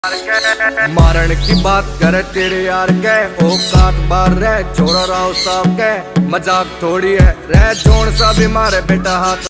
मारण की बात करे तेरे यार के औकात बार रह छोरा राव साहब के मजाक थोड़ी है रह जोन सा भी मारे बेटा हाथ।